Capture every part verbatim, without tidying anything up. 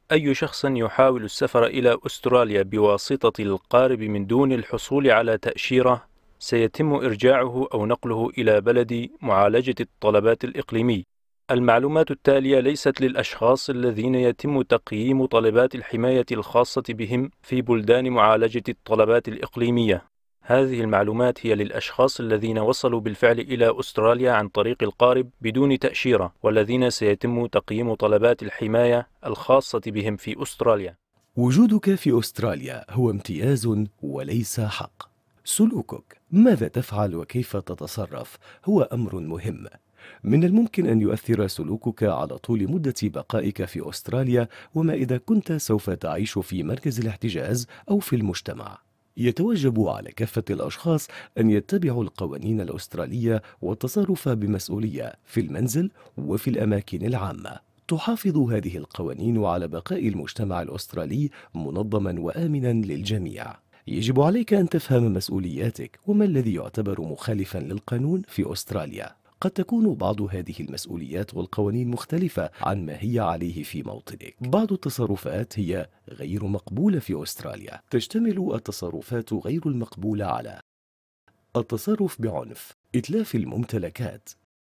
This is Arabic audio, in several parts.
أي شخص يحاول السفر إلى أستراليا بواسطة القارب من دون الحصول على تأشيرة سيتم إرجاعه أو نقله إلى بلد معالجة الطلبات الإقليمي. المعلومات التالية ليست للأشخاص الذين يتم تقييم طلبات الحماية الخاصة بهم في بلدان معالجة الطلبات الإقليمية. هذه المعلومات هي للأشخاص الذين وصلوا بالفعل إلى أستراليا عن طريق القارب بدون تأشيرة، والذين سيتم تقييم طلبات الحماية الخاصة بهم في أستراليا. وجودك في أستراليا هو امتياز وليس حق. سلوكك، ماذا تفعل وكيف تتصرف، هو أمر مهم. من الممكن أن يؤثر سلوكك على طول مدة بقائك في أستراليا، وما إذا كنت سوف تعيش في مركز الاحتجاز أو في المجتمع. يتوجب على كافة الأشخاص أن يتبعوا القوانين الأسترالية والتصرف بمسؤولية في المنزل وفي الأماكن العامة. تحافظ هذه القوانين على بقاء المجتمع الأسترالي منظما وآمنا للجميع. يجب عليك أن تفهم مسؤولياتك وما الذي يعتبر مخالفا للقانون في أستراليا. قد تكون بعض هذه المسؤوليات والقوانين مختلفة عن ما هي عليه في موطنك. بعض التصرفات هي غير مقبولة في أستراليا. تشتمل التصرفات غير المقبولة على التصرف بعنف، إتلاف الممتلكات،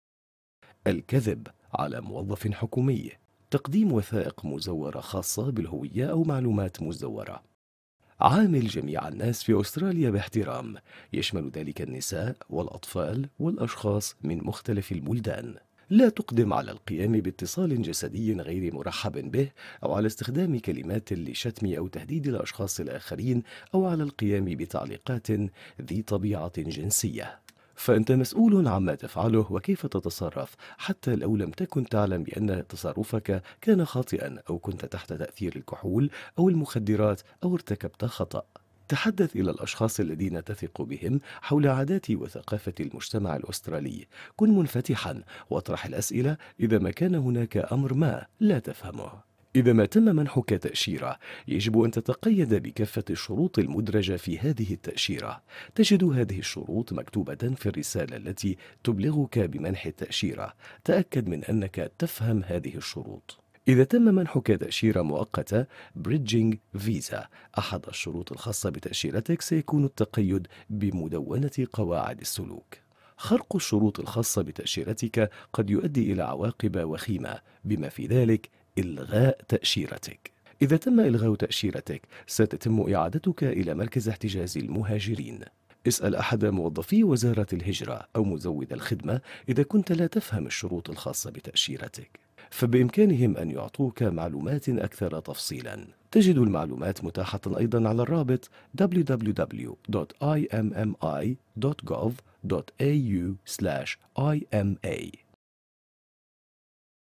الكذب على موظف حكومي، تقديم وثائق مزورة خاصة بالهوية أو معلومات مزورة. عامل جميع الناس في أستراليا باحترام، يشمل ذلك النساء والأطفال والأشخاص من مختلف البلدان. لا تقدم على القيام باتصال جسدي غير مرحب به، أو على استخدام كلمات لشتم أو تهديد الأشخاص الآخرين، أو على القيام بتعليقات ذي طبيعة جنسية. فأنت مسؤول عما تفعله وكيف تتصرف، حتى لو لم تكن تعلم بأن تصرفك كان خاطئا، أو كنت تحت تأثير الكحول أو المخدرات، أو ارتكبت خطأ. تحدث إلى الأشخاص الذين تثق بهم حول عادات وثقافة المجتمع الأسترالي. كن منفتحا واطرح الأسئلة إذا ما كان هناك أمر ما لا تفهمه. إذا ما تم منحك تأشيرة، يجب أن تتقيد بكافة الشروط المدرجة في هذه التأشيرة. تجد هذه الشروط مكتوبة في الرسالة التي تبلغك بمنح التأشيرة. تأكد من أنك تفهم هذه الشروط. إذا تم منحك تأشيرة مؤقتة Bridging Visa، أحد الشروط الخاصة بتأشيرتك سيكون التقيد بمدونة قواعد السلوك. خرق الشروط الخاصة بتأشيرتك قد يؤدي إلى عواقب وخيمة، بما في ذلك إلغاء تأشيرتك. إذا تم إلغاء تأشيرتك، ستتم إعادتك إلى مركز احتجاز المهاجرين. اسأل أحد موظفي وزارة الهجرة أو مزود الخدمة إذا كنت لا تفهم الشروط الخاصة بتأشيرتك، فبإمكانهم أن يعطوك معلومات أكثر تفصيلا. تجد المعلومات متاحة أيضا على الرابط دبليو دبليو دبليو دوت آي إم إم آي دوت جوف دوت إيه يو سلاش آي إم إيه.